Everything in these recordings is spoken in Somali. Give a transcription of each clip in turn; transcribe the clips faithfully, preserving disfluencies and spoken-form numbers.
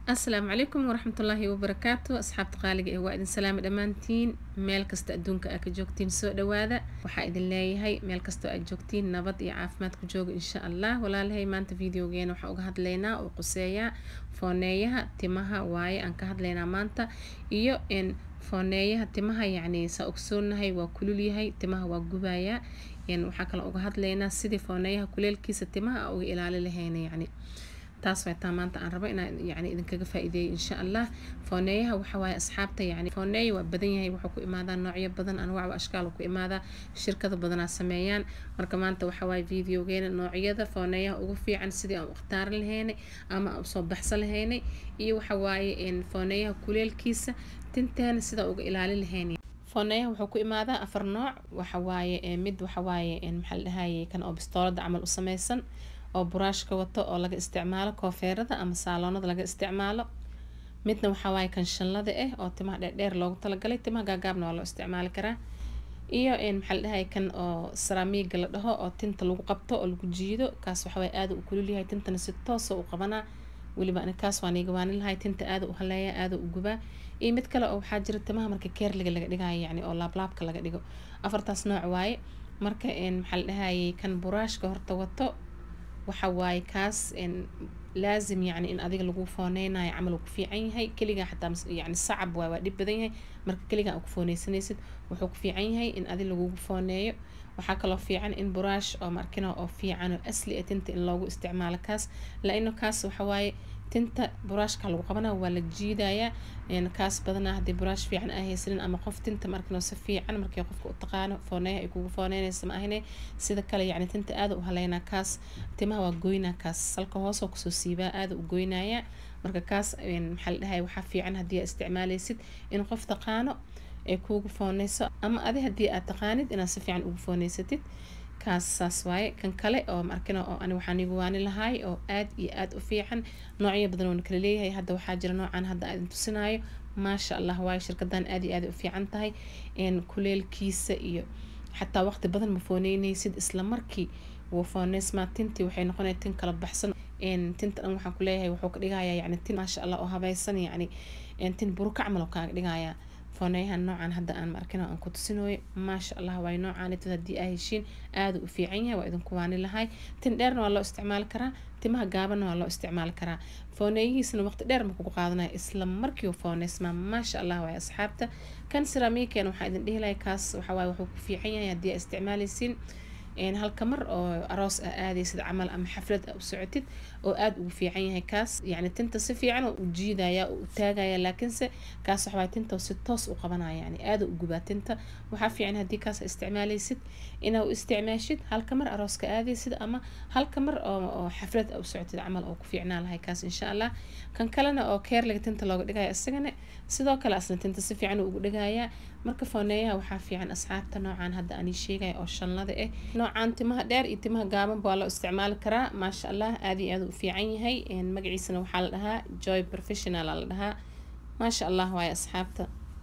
السلام عليكم ورحمة الله وبركاته أصحاب قالق وإذن سلام دمانتين ميل كست أدونك أكجوكتين سوء دواذا وحا إذن لاي هاي ميل كستو أكجوكتين نبض إعافمات كجوغ إن شاء الله ولا لهي مانت فيديو جين وحا أقهد لينا وقسيا فونيها تمها واي أنكهد لينا مانتا إيو إن فونيها تمها يعني سأكسون هاي وكلولي هاي تمها وقبايا يعني وحا كلا أقهد لينا سيدي فونيها كليل كيس تمها أو إلالي لهينا يعني taas way maanta aan rabo inaan yani idin kaga faa'iideeyo insha Allah fooneeyaha waxa way asxaabta yani fooneey waa badan yahay wuxuu ku imaadaa noocyo badan anwaac iyo ashkaal ku imaadaa shirkado badan ay sameeyaan marka maanta waxa way videogeena noocyada fooneeyaha ugu fiican sidii aan waqtaar lahaynay ama soo baxsan lahaynay iyo waxa way in fooneeyaha kuleelkiisa tinteena sida uga ilaalin lahaynay fooneeyaha wuxuu ku imaadaa afar nooc waxa way mid waxa way in maxal dhahaayay kan oo bistoolada amal u sameeysan oo buraashka wato oo laga isticmaalo koofeerada ama saaloonada laga isticmaalo midna waxa way kan shanlada ah oo timaha dheer loogu talagalay timaha gaagabna waa loo isticmaali karaa iyo in maxal dhahay kan oo ceramic la dhaho oo tinta lagu qabto oo lagu jiido kaas waxa way aad u kulul yahay tintana si toos ah u qabana waliba ana kaas waan iga waan lahay tinta aad u haleeya aad u guba iyo mid kale oo waxa jira timaha marka keer laga laga dhigayo yani oo laablaabka laga dhigo afartaas nooc waaye marka in maxal dhahay kan buraashka horta wato waxa way kaas in لازم يعني in adiga lagu fooneynayo amal ku fiican yahay kaliga xataa yani sacab waa waa dib badan yahay marka kaliga aad ku fooneysanaysid wuxuu ku fiican yahay in adiga lagu fooneeyo waxa kale oo fiican in buraash oo markina oo fiican oo asli ah tinta in loogu isticmaalo kaas la inuu kaas waxa way tinta buraashka lagu qabana waa la jiidaya in kaas badana hadii buraash fiican ah haysan ama qof tinta markino si fiican markii qofka u taqaano fooneeyo ay kugu fooneynaysa ma ahine sida kale yani tinta aad u haleena kaas timaha waa goyna kaas salka hoos oo kusoo siiba aad u goynaya marka kaas in maxal dhahay waxa fiican hadii aad isticmaalaysid in qof taqaano ay kugu fooneyso ama adi hadii aad taqaanid inaad si fiican ugu fooneysatid kaas saas waaye kan kale oo markina oo ani waxaan igu waani lahaay oo aad iyo aad u fiican noocyo badan oo kala leeyahay hadda waxa jira noocan hadda aad tusinayo ma sha Allah waaye shirkadan aad iyo aad u fiican tahay in kuleelkiisa iyo xataa waqti badan ma fooneynaysid isla markii wuu fooneys ma tinti waxay noqonaysaa tin kala baxsan in tinta dhan waxaan ku leeyahay wuxuu ka dhigayaa yani tin ma sha Allah oo habaysan yani in tin buruka camal oo ka dhigayaa fooneeyaha noocan hadda aan markina aan ku tusinayo ma sha Allah way noocan inta hadii ay heshiin aad u fiican yahay waa idin ku waani lahay tin dheerna waa loo isticmaali karaa timaha gaaban waa loo isticmaali karaa fooneeyihiisna waqti dheer ma ku qaadanay isla markii uu fooneys ma ma sha Allah way asxaabta kan ceramic kan waxa idin dhihi lahay kaas waxa way wuxuu ku fiican yahay hadii aad isticmaalaysiin in halka mar oo aroos aadaysid amal ama xaflad u socotid oo aad ugu fiican yahay kaas yani tinta si fiican u jiidaya u taagaya laakiin se kaas waxa ay tinta si toos u qabanaya yani aad u guba tinta waxa fiican hadii kaas isticmaalaysid inaa u isticmaashid halka mar arooska aadaysid ama halka mar oo xaflad u socotid amal oo ku fiicnaa lahay kaas insha Allah kan kalena oo keer laga tinta looga dhigayo isagana sidoo kale asna tinta si fiican ugu dhigaya marka fooneeyaha waxa fiican asxaabta noocan hadda aan sheegay oo shanlada ah noocan timaha dheer iyo timaha gaaban baa loo isticmaali karaa ma sha Allah aad iyo aad u fiican yahay in magaciisana waxa la dhahaa Joy Professional la dhahaa ma sha Allah way asxaabta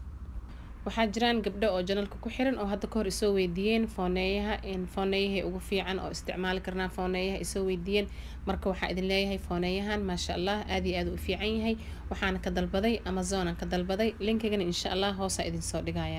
waxaa jiraan gabdho oo janalka ku xiran oo hadda ka hor isoo weydiiyeen fooneeyaha in fooneeyaha ugu fiican oo isticmaali karnaa fooneeyaha isoo weydiiyeen marka waxa idin leeyahay fooneeyahan ma sha Allah aad iyo aad u fiican yahay waxaan ka dalbaday Amazon aan ka dalbaday linkigana insha Allah hoos idin soo dhigaya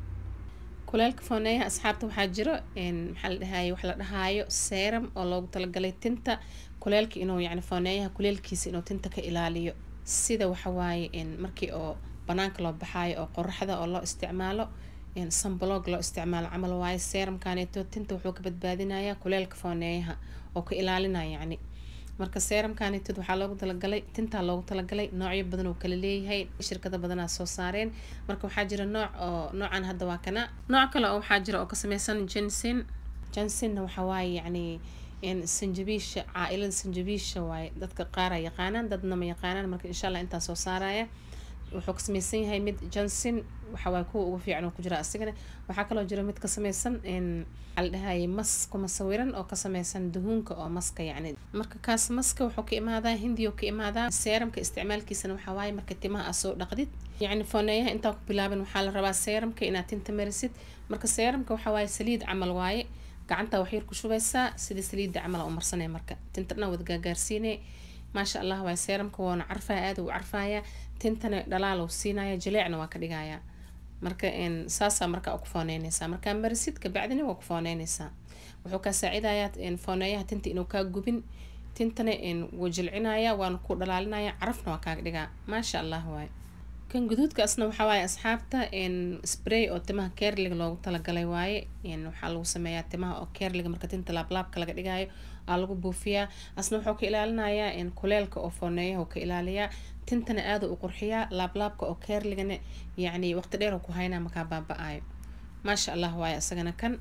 kuleelka fooneeyaha asxaabta waxa jiro in maxal dhahay wax la dhahaayo serum oo loogu talagalay tinta kuleelka inuu yani fooneeyaha kuleelkiisa inuu tinta ka ilaaliyo sida waxa waaye in markii oo banaanka loo baxaayo oo qorraxda oo loo isticmaalo in sunblock loo isticmaalo amal waaye serum kaaneeto tinta wuxuu ka badbaadinayaa kuleelka fooneeyaha oo ka ilaalinaya yani marka serum kaaneeto waxa loogu talagalay tinta loogu talagalay noocyo badan oo kala leeyahay shirkado badan soo saareen marka waxa jira nooc oo noocan hadda waa kana nooc kale oo waxa jira oo ka sameeysan ginseng ginseng waxa waaye yani in sanjabiisha caailada sanjabiisha waaye dadka qaar ay yaqaanaan dadna ma yaqaanaan marka insha Allah inta soo saaraya wuxuu ka sameeysan yahay mid ginseng waxa way kuwa ugu fiican oo ku jira asagana waxa kale oo jira mid ka sameeysan in al dhahay mas kuma sawiran oo ka sameeysan duhunka oo maska yani marka kaas maska wuxuu ka imaadaa hindiyo ka imaadaa serumka isticmaalkiisana waxa way marka timaha soo dhaqdid yani fooneeyaha inta ku bilaaban waxa la rabaa serumka inaad tinta marisid marka serumka waxa way saliid amal waaye gacanta wax yar ku shubaysaa sida saliid amal oo marsanay marka tinta wada gaagaarsiinay maasha allah waa seeramka waana carfaya aad u carfaya tintana dhalaal uu siinaya jileecna waa ka dhigaya marka in saasa marka ku fooneynaysa marka marisid ka bacdina waa ku fooneynaysa wuxuu ka saacidayaa in fooneeyaha tinta inuu ka gubin tintana in wajilcinaya waan ku dhalaalinaya carafna waa ka dhigaa maasha allah waay kan guduudka asna waxa waaye asxaabta in spray oo timaha curling loogu talagalay waaye in waxa lagu sameeyaa timaha oo curling marka tinta laab laabka laga dhigayo aa lagu buufiyaa asna wuxuu ka ilaalinayaa in kuleelka oo fooneeyaha ka ilaaliyaa tintana aad u qurxiyaa laab laabka oo curlingna yacni waqti dheer ku haynaa marka baaba'ayo maasha allah waaye asagana kan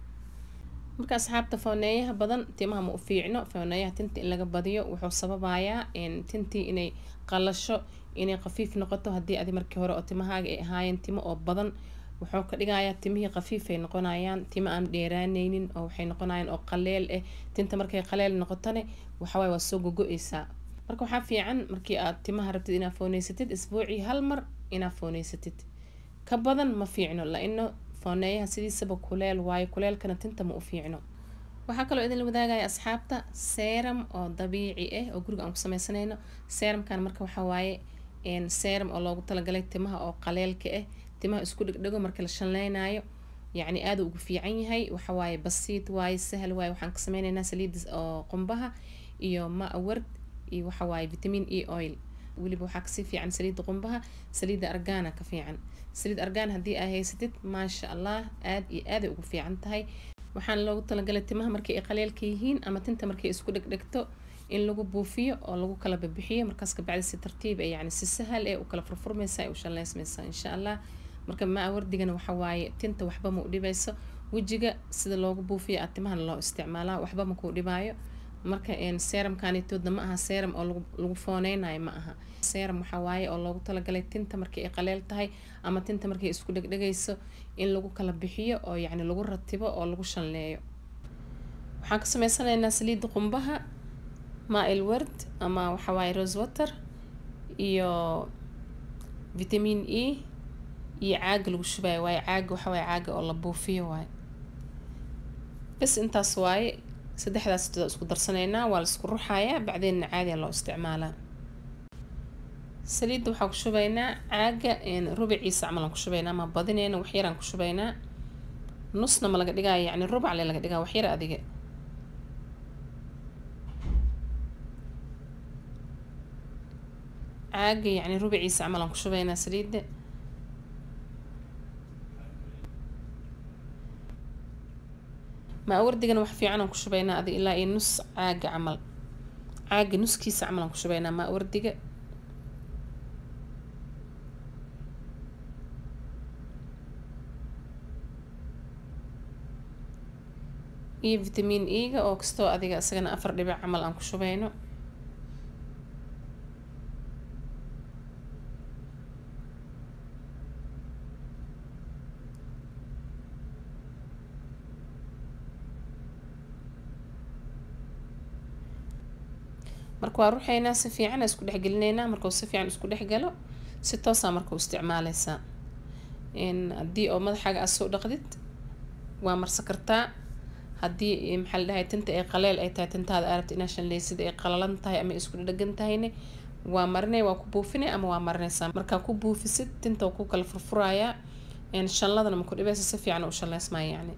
marka asxaabta fooneeyaha badan timaha ma u fiicno fooneeyaha tinta in laga badiyo wuxuu sababayaa in tintii inay qalasho inay qafiif noqoto haddii adi markii hore oo timahaaga ay ahaayeen timo oo badan wuxuu ka dhigayaa timihii qafiif ay noqonayaan timo aan dheeraanaynin oo waxay noqonayaan oo qaleel ah tinta markay qaleel noqotane waxa waaye waa soo gogo'aysaa marka waxaa fiican markii aad timaha rabtid inaad fooneysatid isbuucii hal mar inaad fooneysatid ka badan ma fiicno la-ino fooneeyaha sidiisaba kuleel waayo kuleelkana tinta ma u fiicno waxaa kaloo idin la wadaagaya asxaabta serum oo dabiici ah oo guriga aan ku sameysanayno serumkan marka waxaa waaye een serum oo loogu talagalay timaha oo qaleelka ah timaha isku dhigdhigo marka la shanleynayo yacni aad ugu fiican yahay waxa waaye basiid waaye sahal waaye waxaan ka sameynaynaa saliid oo qumbaha iyo ma ward iyo waxa waaye vitamin E oil waliba waxaa kasii fiican saliid qumbaha saliida argana ka fiican saliid argan haddii aad haysatid maasha allah aad iyo aad ugu fiican tahay waxaan loogu talagalay timaha markay qaleelka yihiin ama tinta markay isku dhigdhigto in lagu buufiyo oo lagu kala bibixiyo markaas ka bacdi si tartiib ah yani si sahal ah u kala furfurmaysa oo shanleysmaysa insha allah marka ma wardigana waxa waaye tinta waxba ma u dhibayso wajiga sida loogu buufiyo timaha loo isticmaalaa waxba ma ku dhibaayo marka een serum kaanitoodna ma aha serum oo lagu lagu fooneynayo ma aha serum waxa waaye oo loogu talagalay tinta markay ay qaleel tahay ama tinta markay isku dhigdhigayso in lagu kala bixiyo oo yacni lagu ratibo oo lagu shanleeyo waxaan ka sameysanaynaa saliid qumbaha maa'il ward ama waxa waaye rose water iyo vitamin E iyo caag lagu shubayo waaye caag waxa waaye caag oo la buufiyo waaye bas intaas waaye saddexdaas sida isku darsanaynaa waa la isku ruxayaa bacdeenna caadi loo isticmaalaa saliidda waxaan ku shubaynaa caaga een rubaciisa camal aan ku shubaynaa ama badinayna wax yar aan ku shubaynaa nusna ma laga dhigayo yacni rubac le laga dhigaa wax yar adiga caaga yacni rubaciisa camal aan ku shubaynaa saliidda ما أوردقنا wax fiican aan ku shubaynaa adi ilaa ay nus caaga camal caaga nuskiisa camal aan ku shubaynaa ma wardiga iyo vitamin E ga oo kastoo adiga asagana afar dhibic camal aan ku shubayno marka waa ruuxeynaa si fiican isku dhex gelinaynaa marka uu si fiican isku dhex galo si toos ah marka uu isticmaalaysaa in haddii oo madaxaaga aad soo dhaqdid waa marsa kartaa haddii maxaa la dhahay tinta ay qaleel ay tahay tintaada aad rabto inaad shanleysid ay qalalan tahay ama isku dhadhagan tahayne waa marinay waa ku buufinay ama waa marinaysaa markaa ku buufisid tinta ku kala furfurayaa in shanladana ma ku dhibaysa si fiican u shanleysmaa yacni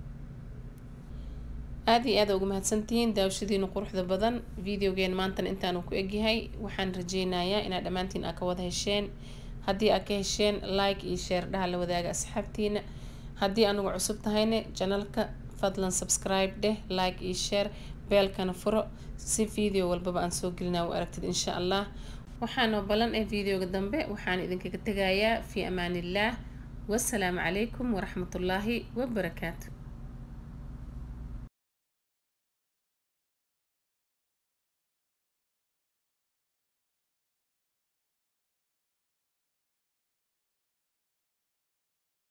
aad iyo aad ugu mahadsantihiin daawashadiina quruxda badan videogeen maanta intaanu ku egyahay waxaan rajeynayaa inaad dhammaantiin aad ka wada hesheen haddii aad ka hesheen like iyo share dhaha la wadaaga asxaabtiina haddii anugu cusub tahayne channelka fadlan subscribe dheh like iyo share beelkana furo si video walbaba aan soo gelinaa u aragtid insha allah waxaanoo balan ee videoga dambe waxaan idinkaga tegayaa fi amaanillaah wassalaamu calaykum waraxmatullaahi wabarakaatu